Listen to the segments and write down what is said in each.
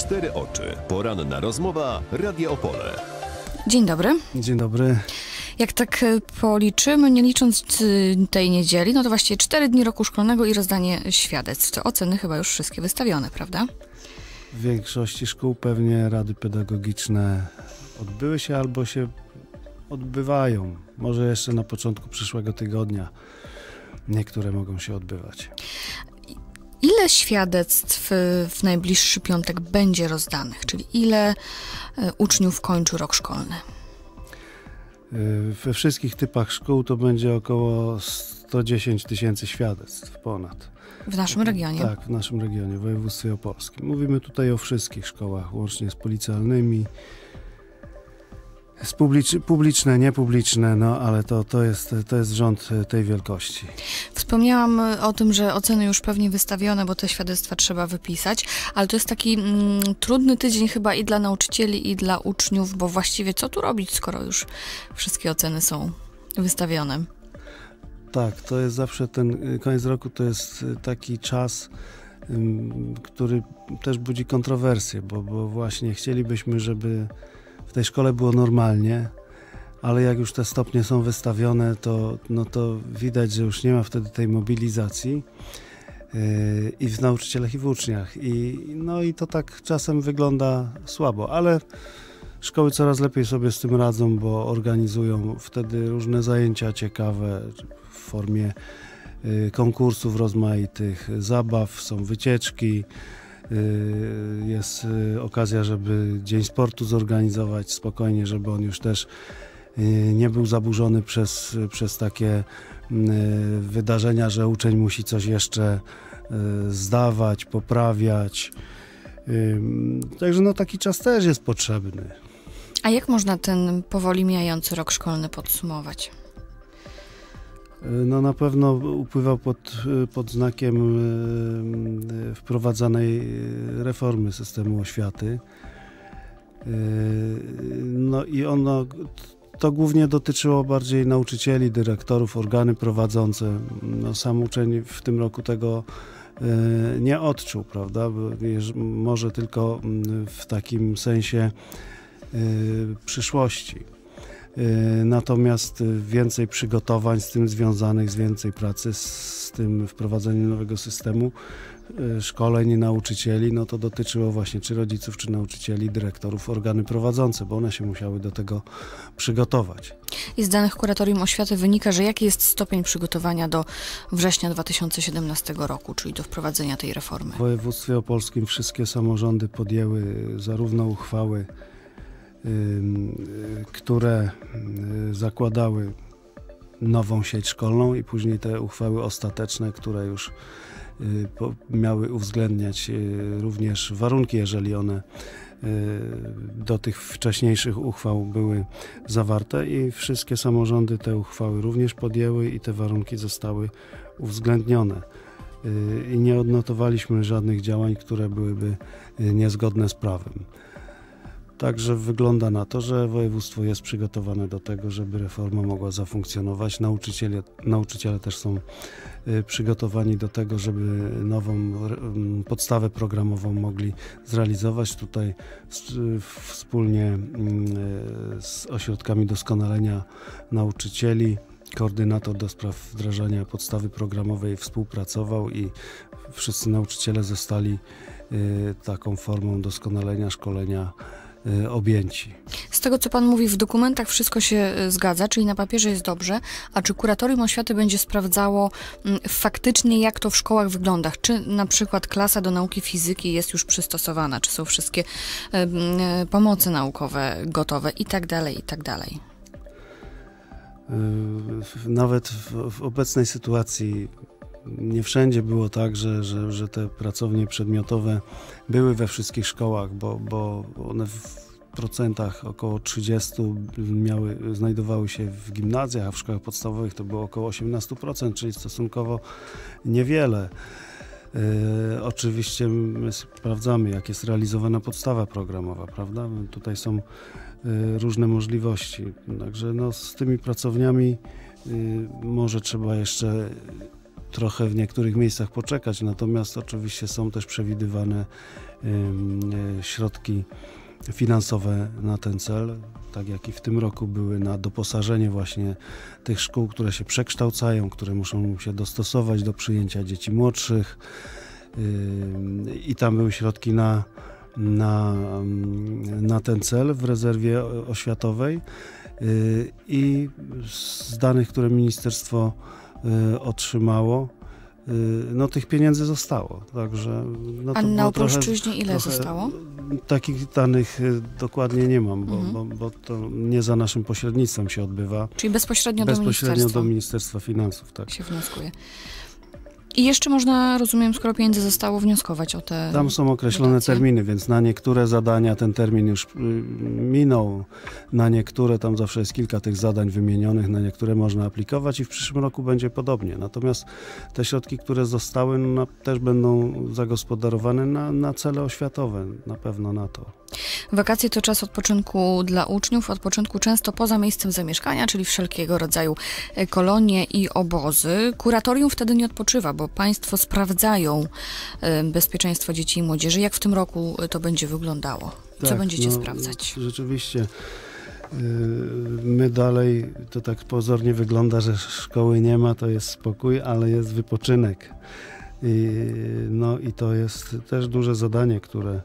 cztery oczy. Poranna rozmowa Radia Opole. Dzień dobry. Dzień dobry. Jak tak policzymy, nie licząc tej niedzieli, no to właściwie 4 dni roku szkolnego i rozdanie świadectw. Oceny chyba już wszystkie wystawione, prawda? W większości szkół pewnie rady pedagogiczne odbyły się albo się odbywają. Może jeszcze na początku przyszłego tygodnia niektóre mogą się odbywać. Ile świadectw w najbliższy piątek będzie rozdanych? Czyli ile uczniów kończy rok szkolny? We wszystkich typach szkół to będzie około 110 000 świadectw ponad. W naszym regionie? Tak, w naszym regionie, w województwie opolskim. Mówimy tutaj o wszystkich szkołach, łącznie z policealnymi, publiczne, niepubliczne, no ale to jest rząd tej wielkości. Wspomniałam o tym, że oceny już pewnie wystawione, bo te świadectwa trzeba wypisać, ale to jest taki trudny tydzień chyba i dla nauczycieli, i dla uczniów, bo właściwie co tu robić, skoro już wszystkie oceny są wystawione? Tak, to jest zawsze ten koniec roku, to jest taki czas, który też budzi kontrowersje, bo właśnie chcielibyśmy, żeby w tej szkole było normalnie, ale jak już te stopnie są wystawione, to widać, że już nie ma wtedy tej mobilizacji i w nauczycielach, i w uczniach. I to tak czasem wygląda słabo, ale szkoły coraz lepiej sobie z tym radzą, bo organizują wtedy różne zajęcia ciekawe w formie konkursów rozmaitych, zabaw, są wycieczki. Jest okazja, żeby Dzień Sportu zorganizować spokojnie, żeby on już też nie był zaburzony przez takie wydarzenia, że uczeń musi coś jeszcze zdawać, poprawiać. Także taki czas też jest potrzebny. A jak można ten powoli mijający rok szkolny podsumować? No na pewno upływał pod znakiem wprowadzanej reformy systemu oświaty. No i to głównie dotyczyło bardziej nauczycieli, dyrektorów, organy prowadzące. No sam uczeń w tym roku tego nie odczuł, prawda? Może tylko w takim sensie przyszłości. Natomiast więcej przygotowań z tym związanych, więcej pracy z tym wprowadzeniem nowego systemu, szkoleń nauczycieli, no to dotyczyło właśnie czy rodziców, czy nauczycieli, dyrektorów, organy prowadzące, bo one się musiały do tego przygotować. I z danych Kuratorium Oświaty wynika, że jaki jest stopień przygotowania do września 2017 roku, czyli do wprowadzenia tej reformy? W województwie opolskim wszystkie samorządy podjęły zarówno uchwały, które zakładały nową sieć szkolną i później te uchwały ostateczne, które już miały uwzględniać również warunki, jeżeli one do tych wcześniejszych uchwał były zawarte, i wszystkie samorządy te uchwały również podjęły i te warunki zostały uwzględnione. I nie odnotowaliśmy żadnych działań, które byłyby niezgodne z prawem. Także wygląda na to, że województwo jest przygotowane do tego, żeby reforma mogła zafunkcjonować. Nauczyciele też są przygotowani do tego, żeby nową podstawę programową mogli zrealizować. Tutaj wspólnie z ośrodkami doskonalenia nauczycieli koordynator do spraw wdrażania podstawy programowej współpracował i wszyscy nauczyciele zostali taką formą doskonalenia, szkolenia objęci. Z tego, co pan mówi, w dokumentach wszystko się zgadza, czyli na papierze jest dobrze, a czy Kuratorium Oświaty będzie sprawdzało faktycznie, jak to w szkołach wygląda? Czy na przykład klasa do nauki fizyki jest już przystosowana? Czy są wszystkie pomoce naukowe gotowe? I tak dalej, i tak dalej. Nawet w obecnej sytuacji nie wszędzie było tak, że te pracownie przedmiotowe były we wszystkich szkołach, bo one w procentach około 30 znajdowały się w gimnazjach, a w szkołach podstawowych to było około 18%, czyli stosunkowo niewiele. Oczywiście my sprawdzamy, jak jest realizowana podstawa programowa, prawda? Tutaj są różne możliwości, także z tymi pracowniami może trzeba jeszcze trochę w niektórych miejscach poczekać, natomiast oczywiście są też przewidywane środki finansowe na ten cel, tak jak i w tym roku były na doposażenie właśnie tych szkół, które się przekształcają, które muszą się dostosować do przyjęcia dzieci młodszych i tam były środki na ten cel w rezerwie oświatowej i z danych, które ministerstwo otrzymało, no tych pieniędzy zostało, także... No to a na Opolszczyźnie ile zostało? Takich danych dokładnie nie mam, bo to nie za naszym pośrednictwem się odbywa. Czyli bezpośrednio do Ministerstwa Finansów, tak. Się wnioskuje. I jeszcze można, rozumiem, skoro pieniędzy zostało, wnioskować o te Tam są określone dotacje. terminy, więc na niektóre zadania ten termin już minął, na niektóre, tam zawsze jest kilka tych zadań wymienionych, na niektóre można aplikować i w przyszłym roku będzie podobnie. Natomiast te środki, które zostały, no, też będą zagospodarowane na cele oświatowe, na pewno na to. Wakacje to czas odpoczynku dla uczniów, odpoczynku często poza miejscem zamieszkania, czyli wszelkiego rodzaju kolonie i obozy. Kuratorium wtedy nie odpoczywa, bo państwo sprawdzają bezpieczeństwo dzieci i młodzieży. Jak w tym roku to będzie wyglądało? Co będziecie sprawdzać? Rzeczywiście. My dalej, to tak pozornie wygląda, że szkoły nie ma, to jest spokój, ale jest wypoczynek. I to jest też duże zadanie, które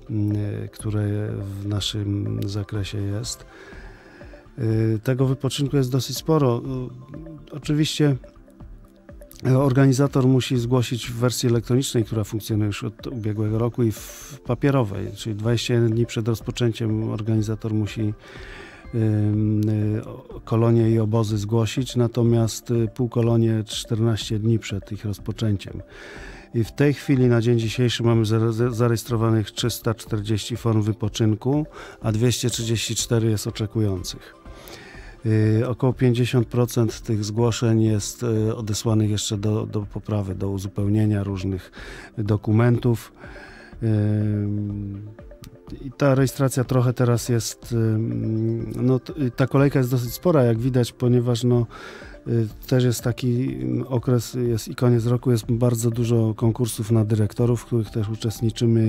w naszym zakresie jest. Tego wypoczynku jest dosyć sporo. Oczywiście organizator musi zgłosić w wersji elektronicznej, która funkcjonuje już od ubiegłego roku, i w papierowej, czyli 21 dni przed rozpoczęciem organizator musi kolonie i obozy zgłosić, natomiast półkolonie 14 dni przed ich rozpoczęciem. I w tej chwili, na dzień dzisiejszy, mamy zarejestrowanych 340 form wypoczynku, a 234 jest oczekujących. Około 50% tych zgłoszeń jest odesłanych jeszcze do poprawy, do uzupełnienia różnych dokumentów. I ta rejestracja trochę teraz jest, no ta kolejka jest dosyć spora, jak widać, ponieważ też jest taki okres, jest i koniec roku, jest bardzo dużo konkursów na dyrektorów, w których też uczestniczymy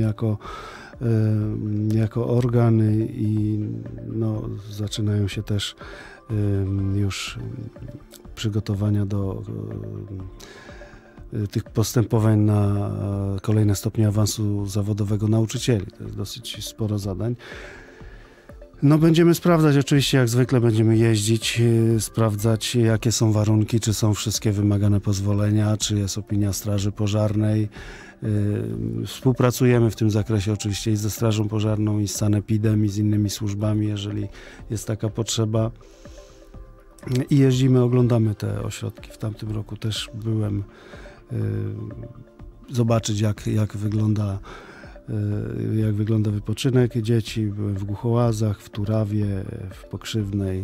jako organ i zaczynają się też już przygotowania do tych postępowań na kolejne stopnie awansu zawodowego nauczycieli. To jest dosyć sporo zadań. Będziemy sprawdzać, oczywiście jak zwykle będziemy jeździć, sprawdzać jakie są warunki, czy są wszystkie wymagane pozwolenia, czy jest opinia Straży Pożarnej. Współpracujemy w tym zakresie oczywiście i ze Strażą Pożarną, i z sanepidem, i z innymi służbami, jeżeli jest taka potrzeba. I jeździmy, oglądamy te ośrodki. W tamtym roku też byłem zobaczyć jak wygląda wypoczynek dzieci. Byłem w Głuchołazach, w Turawie, w Pokrzywnej.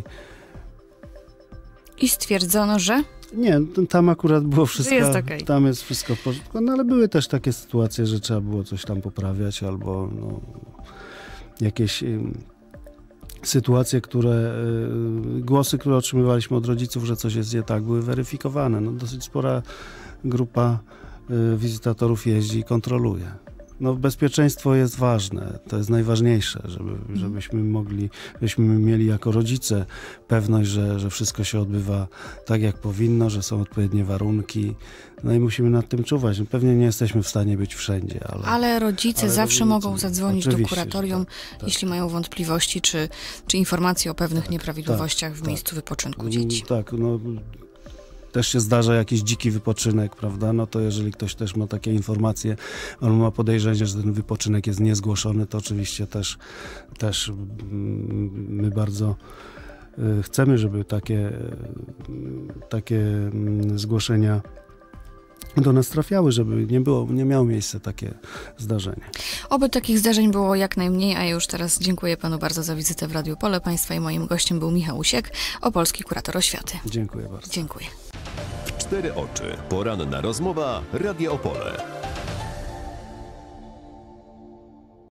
I stwierdzono, że? Nie, tam akurat było wszystko, jest okay. Tam jest wszystko w porządku, ale były też takie sytuacje, że trzeba było coś tam poprawiać, albo jakieś sytuacje, głosy, które otrzymywaliśmy od rodziców, że coś jest nie tak, były weryfikowane. Dosyć spora grupa wizytatorów jeździ i kontroluje. Bezpieczeństwo jest ważne, to jest najważniejsze, żebyśmy mieli jako rodzice pewność, że wszystko się odbywa tak, jak powinno, że są odpowiednie warunki. I musimy nad tym czuwać. Pewnie nie jesteśmy w stanie być wszędzie, ale rodzice zawsze mogą zadzwonić do kuratorium, tak. Jeśli mają wątpliwości, czy informacje o pewnych nieprawidłowościach w miejscu wypoczynku dzieci. Tak, też się zdarza jakiś dziki wypoczynek, prawda? To jeżeli ktoś też ma takie informacje, albo ma podejrzenie, że ten wypoczynek jest niezgłoszony, to oczywiście też my bardzo chcemy, żeby takie zgłoszenia do nas trafiały, żeby nie miało miejsca takie zdarzenie. Oby takich zdarzeń było jak najmniej, a ja już teraz dziękuję panu bardzo za wizytę w Radiu Opole. Państwa i moim gościem był Michał Usiek, opolski kurator oświaty. Dziękuję bardzo. Dziękuję. W cztery oczy. Poranna rozmowa Radia Opole.